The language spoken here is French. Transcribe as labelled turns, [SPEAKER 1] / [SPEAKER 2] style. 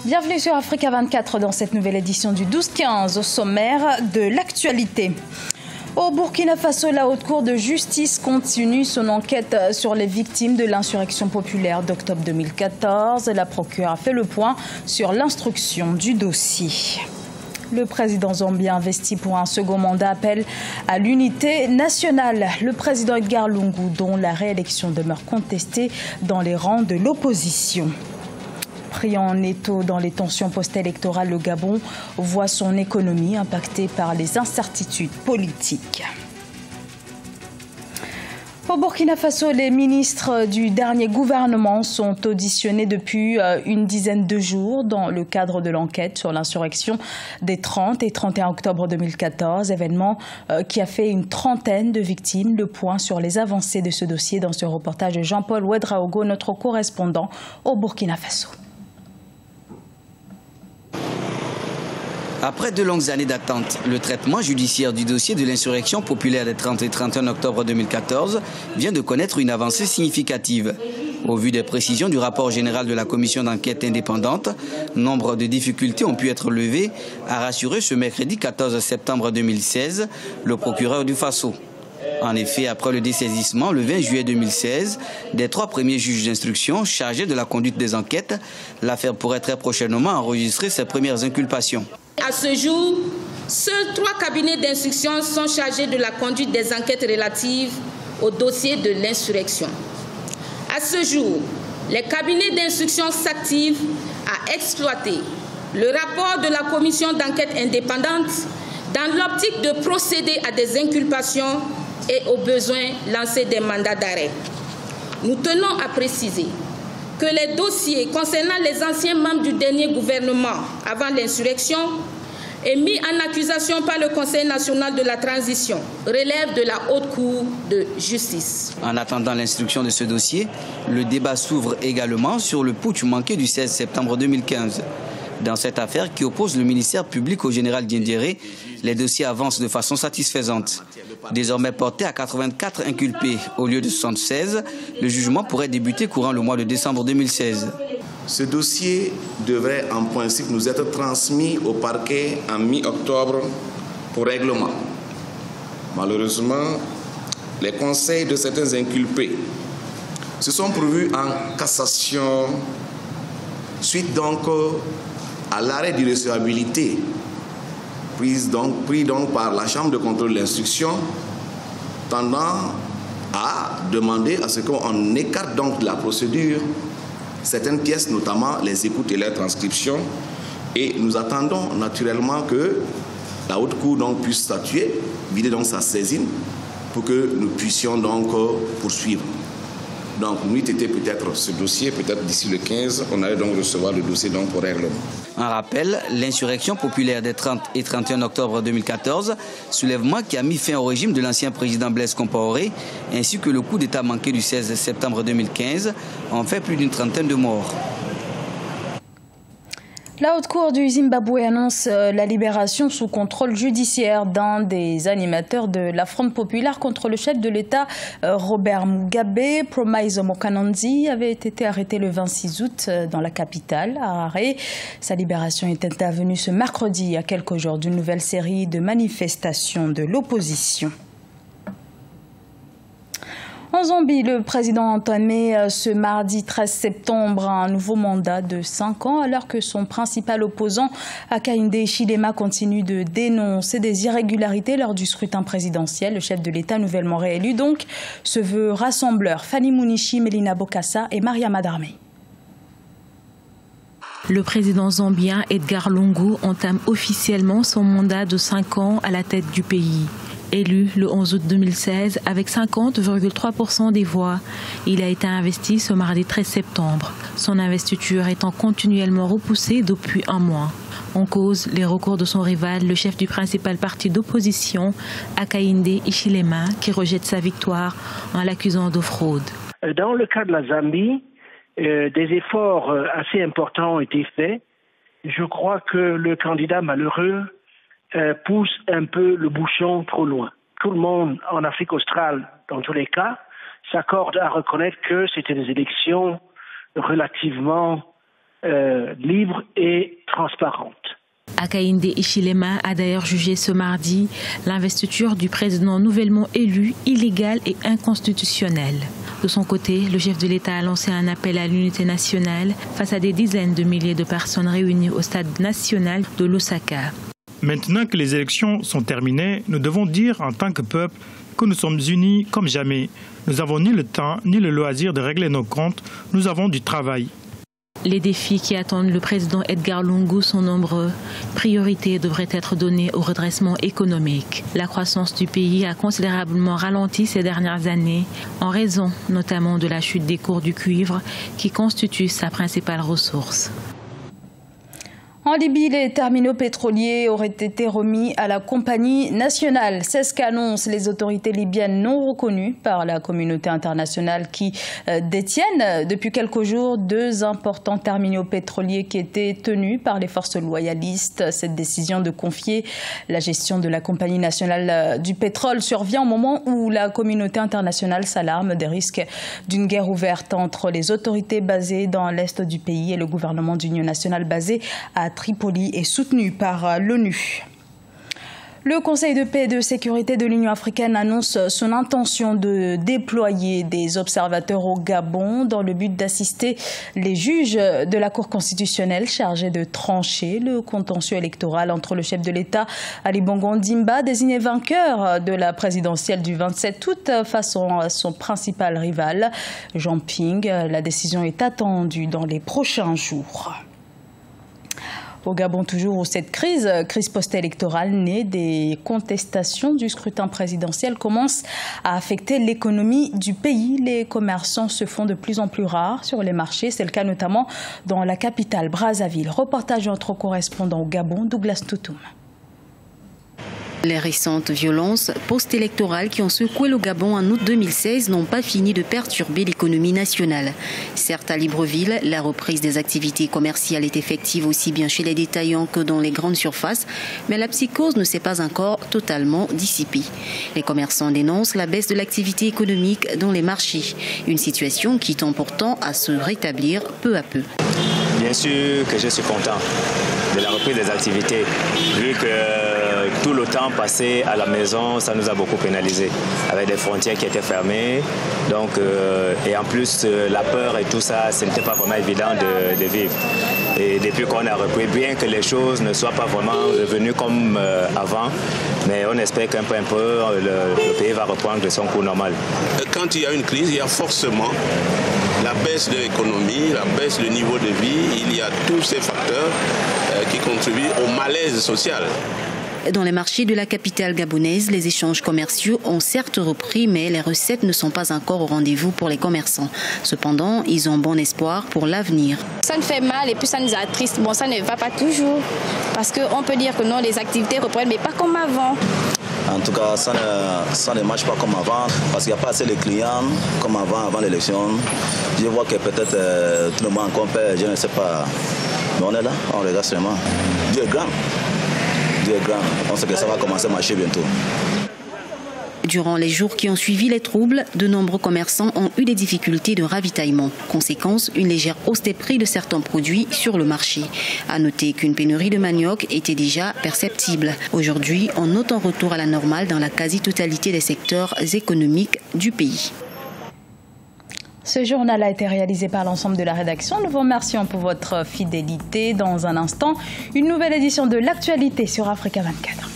[SPEAKER 1] Bienvenue sur Africa 24 dans cette nouvelle édition du 12-15 au sommaire de l'actualité. Au Burkina Faso, la Haute Cour de justice continue son enquête sur les victimes de l'insurrection populaire d'octobre 2014. La procureure a fait le point sur l'instruction du dossier. Le président zambien investi pour un second mandat appelle à l'unité nationale. Le président Edgar Lungu, dont la réélection demeure contestée dans les rangs de l'opposition. Pris en étau dans les tensions post-électorales, le Gabon voit son économie impactée par les incertitudes politiques. Au Burkina Faso, les ministres du dernier gouvernement sont auditionnés depuis une dizaine de jours dans le cadre de l'enquête sur l'insurrection des 30 et 31 octobre 2014, événement qui a fait une trentaine de victimes. Le point sur les avancées de ce dossier dans ce reportage de Jean-Paul Ouedraogo, notre correspondant au Burkina Faso.
[SPEAKER 2] Après de longues années d'attente, le traitement judiciaire du dossier de l'insurrection populaire des 30 et 31 octobre 2014 vient de connaître une avancée significative. Au vu des précisions du rapport général de la commission d'enquête indépendante, nombre de difficultés ont pu être levées, a rassuré ce mercredi 14 septembre 2016 le procureur du Faso. En effet, après le dessaisissement le 20 juillet 2016 des 3 premiers juges d'instruction chargés de la conduite des enquêtes, l'affaire pourrait très prochainement enregistrer ses premières inculpations.
[SPEAKER 3] À ce jour, seuls 3 cabinets d'instruction sont chargés de la conduite des enquêtes relatives au dossier de l'insurrection. À ce jour, les cabinets d'instruction s'activent à exploiter le rapport de la commission d'enquête indépendante dans l'optique de procéder à des inculpations et au besoin lancer des mandats d'arrêt. Nous tenons à préciser que les dossiers concernant les anciens membres du dernier gouvernement avant l'insurrection et mis en accusation par le Conseil national de la transition relèvent de la Haute Cour de justice.
[SPEAKER 2] En attendant l'instruction de ce dossier, le débat s'ouvre également sur le putsch manqué du 16 septembre 2015. Dans cette affaire qui oppose le ministère public au général Diendéré, les dossiers avancent de façon satisfaisante. Désormais porté à 84 inculpés au lieu de 76, le jugement pourrait débuter courant le mois de décembre 2016.
[SPEAKER 4] Ce dossier devrait en principe nous être transmis au parquet en mi-octobre pour règlement. Malheureusement, les conseils de certains inculpés se sont pourvus en cassation suite donc à l'arrêt d'irrecevabilité pris donc par la Chambre de contrôle de l'instruction, tendant à demander à ce qu'on écarte donc de la procédure certaines pièces, notamment les écoutes et les transcriptions. Et nous attendons naturellement que la Haute Cour donc puisse statuer, vider donc sa saisine, pour que nous puissions donc poursuivre. Donc, nous était peut-être ce dossier, peut-être d'ici le 15, on allait donc recevoir le dossier donc pour règlement.
[SPEAKER 2] En rappel, l'insurrection populaire des 30 et 31 octobre 2014, soulèvement qui a mis fin au régime de l'ancien président Blaise Compaoré, ainsi que le coup d'État manqué du 16 septembre 2015, ont fait plus d'une trentaine de morts.
[SPEAKER 1] La Haute Cour du Zimbabwe annonce la libération sous contrôle judiciaire d'un des animateurs de la Fronde populaire contre le chef de l'État, Robert Mugabe. Promise Mokananzi avait été arrêté le 26 août dans la capitale, à Harare. Sa libération est intervenue ce mercredi, à quelques jours d'une nouvelle série de manifestations de l'opposition. En Zambie, le président a entamé ce mardi 13 septembre un nouveau mandat de 5 ans alors que son principal opposant, Hakainde Hichilema, continue de dénoncer des irrégularités lors du scrutin présidentiel. Le chef de l'État nouvellement réélu donc se veut rassembleur. Fanny Munichi, Melina Bokassa et Mariama Darmé.
[SPEAKER 5] Le président zambien Edgar Lungu entame officiellement son mandat de 5 ans à la tête du pays. Élu le 11 août 2016 avec 50,3% des voix, il a été investi ce mardi 13 septembre. Son investiture étant continuellement repoussée depuis un mois. En cause, les recours de son rival, le chef du principal parti d'opposition, Hakainde Hichilema, qui rejette sa victoire en l'accusant de fraude.
[SPEAKER 6] Dans le cas de la Zambie, des efforts assez importants ont été faits. Je crois que le candidat malheureux pousse un peu le bouchon trop loin. Tout le monde en Afrique australe, dans tous les cas, s'accorde à reconnaître que c'était des élections relativement libre et transparente.
[SPEAKER 5] Hakainde Hichilema a d'ailleurs jugé ce mardi l'investiture du président nouvellement élu illégale et inconstitutionnelle. De son côté, le chef de l'État a lancé un appel à l'unité nationale face à des dizaines de milliers de personnes réunies au stade national de Lusaka.
[SPEAKER 7] Maintenant que les élections sont terminées, nous devons dire en tant que peuple que nous sommes unis comme jamais. Nous n'avons ni le temps ni le loisir de régler nos comptes. Nous avons du travail.
[SPEAKER 5] Les défis qui attendent le président Edgar Lungu sont nombreux. Priorité devrait être donnée au redressement économique. La croissance du pays a considérablement ralenti ces dernières années, en raison notamment de la chute des cours du cuivre, qui constitue sa principale ressource.
[SPEAKER 1] En Libye, les terminaux pétroliers auraient été remis à la compagnie nationale. C'est ce qu'annoncent les autorités libyennes non reconnues par la communauté internationale qui détiennent depuis quelques jours 2 importants terminaux pétroliers qui étaient tenus par les forces loyalistes. Cette décision de confier la gestion de la compagnie nationale du pétrole survient au moment où la communauté internationale s'alarme des risques d'une guerre ouverte entre les autorités basées dans l'est du pays et le gouvernement d'union nationale basé à Tripoli est soutenu par l'ONU. Le Conseil de paix et de sécurité de l'Union africaine annonce son intention de déployer des observateurs au Gabon dans le but d'assister les juges de la Cour constitutionnelle chargés de trancher le contentieux électoral entre le chef de l'État, Ali Bongo Ondimba, désigné vainqueur de la présidentielle du 27 août face à son principal rival, Jean Ping. La décision est attendue dans les prochains jours. Au Gabon toujours, où cette crise post-électorale née des contestations du scrutin présidentiel commence à affecter l'économie du pays. Les commerçants se font de plus en plus rares sur les marchés. C'est le cas notamment dans la capitale, Brazzaville. Reportage de notre correspondant au Gabon, Douglas Toutoum.
[SPEAKER 8] Les récentes violences post-électorales qui ont secoué le Gabon en août 2016 n'ont pas fini de perturber l'économie nationale. Certes, à Libreville, la reprise des activités commerciales est effective aussi bien chez les détaillants que dans les grandes surfaces, mais la psychose ne s'est pas encore totalement dissipée. Les commerçants dénoncent la baisse de l'activité économique dans les marchés, une situation qui tend pourtant à se rétablir peu à peu.
[SPEAKER 9] Bien sûr que je suis content de la reprise des activités, vu que tout le temps passé à la maison, ça nous a beaucoup pénalisé, avec des frontières qui étaient fermées. Donc, et en plus, la peur et tout ça, ce n'était pas vraiment évident de vivre. Et depuis qu'on a repris, bien que les choses ne soient pas vraiment revenues comme avant, mais on espère qu'un peu le pays va reprendre de son cours normal.
[SPEAKER 10] Quand il y a une crise, il y a forcément la baisse de l'économie, la baisse du niveau de vie. Il y a tous ces facteurs qui contribuent au malaise social.
[SPEAKER 8] Dans les marchés de la capitale gabonaise, les échanges commerciaux ont certes repris, mais les recettes ne sont pas encore au rendez-vous pour les commerçants. Cependant, ils ont bon espoir pour l'avenir.
[SPEAKER 11] Ça nous fait mal et puis ça nous attriste. Bon, ça ne va pas toujours, parce qu'on peut dire que non, les activités reprennent, mais pas comme avant.
[SPEAKER 12] En tout cas, ça ne marche pas comme avant, parce qu'il n'y a pas assez de clients comme avant l'élection. Je vois que peut-être tout le monde encore perd, je ne sais pas. Mais on est là, on regarde seulement. Dieu est grand. Dieu est grand. On sait que ça va commencer à marcher bientôt.
[SPEAKER 8] Durant les jours qui ont suivi les troubles, de nombreux commerçants ont eu des difficultés de ravitaillement. Conséquence, une légère hausse des prix de certains produits sur le marché. À noter qu'une pénurie de manioc était déjà perceptible. Aujourd'hui, on note un retour à la normale dans la quasi-totalité des secteurs économiques du pays.
[SPEAKER 1] Ce journal a été réalisé par l'ensemble de la rédaction. Nous vous remercions pour votre fidélité. Dans un instant, une nouvelle édition de l'actualité sur Africa 24.